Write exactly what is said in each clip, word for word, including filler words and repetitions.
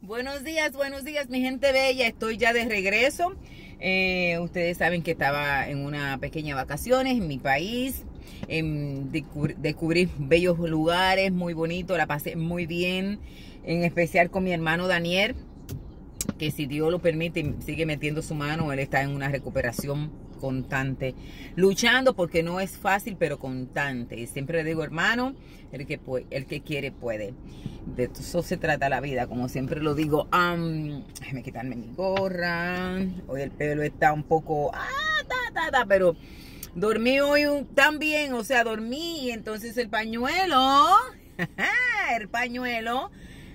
Buenos días, buenos días, mi gente bella. Estoy ya de regreso. Eh, ustedes saben que estaba en una pequeña vacaciones en mi país. En descubrir, descubrir bellos lugares, muy bonito. La pasé muy bien. En especial con mi hermano Daniel, que si Dios lo permite, sigue metiendo su mano. Él está en una recuperación constante, luchando porque no es fácil, pero constante. Y siempre le digo, hermano, el que, puede, el que quiere puede. De eso se trata la vida, como siempre lo digo. Um, déjame quitarme mi gorra. Hoy el pelo está un poco, ah, ta, ta, ta, pero dormí hoy tan bien, o sea, dormí y entonces el pañuelo, el pañuelo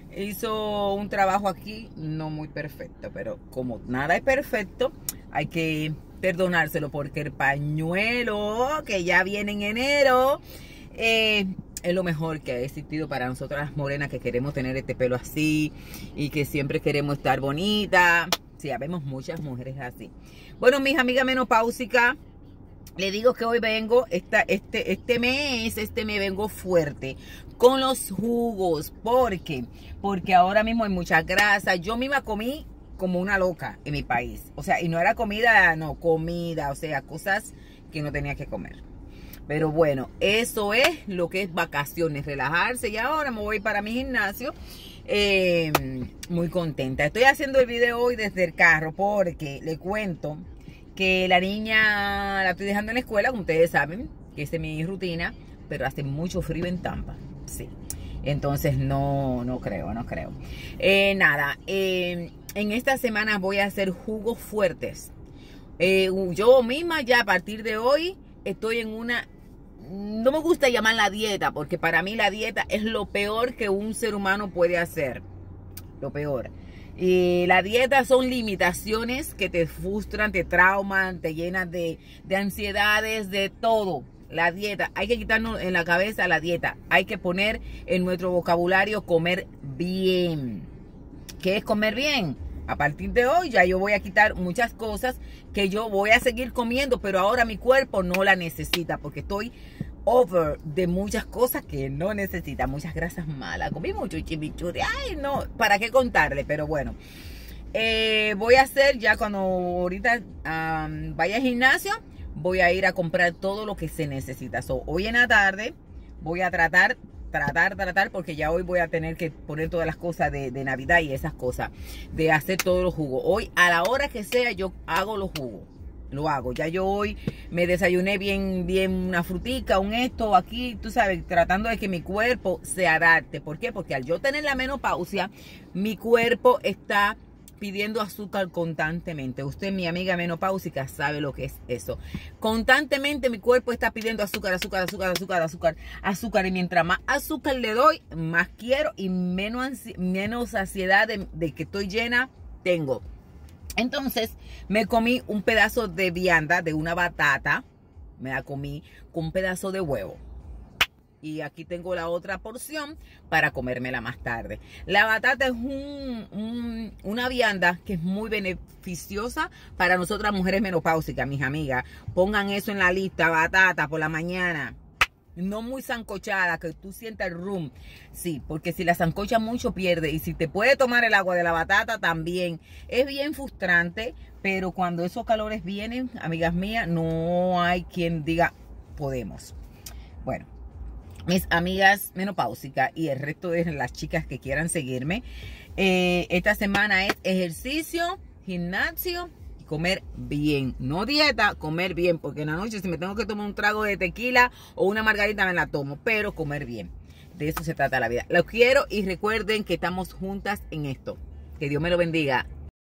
hizo un trabajo aquí no muy perfecto, pero como nada es perfecto, hay que perdonárselo porque el pañuelo que ya viene en enero eh, es lo mejor que ha existido para nosotras las morenas que queremos tener este pelo así y que siempre queremos estar bonita. Sí, vemos muchas mujeres así. Bueno, mis amigas menopáusicas, le digo que hoy vengo, esta, este, este mes, este mes vengo fuerte con los jugos. ¿Por qué? Porque ahora mismo hay mucha grasa. Yo misma comí como una loca en mi país. O sea, y no era comida, no, comida. O sea, cosas que no tenía que comer. Pero bueno, eso es lo que es vacaciones, relajarse. Y ahora me voy para mi gimnasio. Eh, muy contenta. Estoy haciendo el video hoy desde el carro porque le cuento que la niña la estoy dejando en la escuela, como ustedes saben, que esa es mi rutina, pero hace mucho frío en Tampa, sí. Entonces no, no creo, no creo. Eh, nada, eh, en esta semana voy a hacer jugos fuertes. Eh, yo misma ya a partir de hoy estoy en una, no me gusta llamarla dieta, porque para mí la dieta es lo peor que un ser humano puede hacer, lo peor. Y la dieta son limitaciones que te frustran, te trauman, te llenan de, de ansiedades, de todo. La dieta, hay que quitarnos en la cabeza la dieta. Hay que poner en nuestro vocabulario comer bien. ¿Qué es comer bien? A partir de hoy ya yo voy a quitar muchas cosas que yo voy a seguir comiendo, pero ahora mi cuerpo no la necesita porque estoy over de muchas cosas que no necesita, muchas grasas malas. Comí mucho chimichurri, ay no, para qué contarle, pero bueno. Eh, voy a hacer ya cuando ahorita um, vaya al gimnasio, voy a ir a comprar todo lo que se necesita. So, hoy en la tarde voy a tratar, tratar, tratar, porque ya hoy voy a tener que poner todas las cosas de, de Navidad y esas cosas, de hacer todos los jugos. Hoy a la hora que sea yo hago los jugos. Lo hago, ya yo hoy me desayuné bien, bien una frutica, un esto, aquí, tú sabes, tratando de que mi cuerpo se adapte. ¿Por qué? Porque al yo tener la menopausia, mi cuerpo está pidiendo azúcar constantemente. Usted, mi amiga menopáusica, sabe lo que es eso. Constantemente mi cuerpo está pidiendo azúcar, azúcar, azúcar, azúcar, azúcar, azúcar. Y mientras más azúcar le doy, más quiero y menos, menos saciedad de, de que estoy llena tengo. Entonces me comí un pedazo de vianda, de una batata, me la comí con un pedazo de huevo. Y aquí tengo la otra porción para comérmela más tarde. La batata es un, un, una vianda que es muy beneficiosa para nosotras mujeres menopáusicas, mis amigas. Pongan eso en la lista, batata por la mañana. No muy sancochada, que tú sientas el rum. Sí, porque si la sancocha mucho pierde. Y si te puede tomar el agua de la batata también. Es bien frustrante, pero cuando esos calores vienen, amigas mías, no hay quien diga podemos. Bueno, mis amigas menopáusicas y el resto de las chicas que quieran seguirme, eh, esta semana es ejercicio, gimnasio, comer bien, no dieta, comer bien, porque en la noche si me tengo que tomar un trago de tequila o una margarita me la tomo, pero comer bien. De eso se trata la vida. Los quiero y recuerden que estamos juntas en esto. Que Dios me lo bendiga.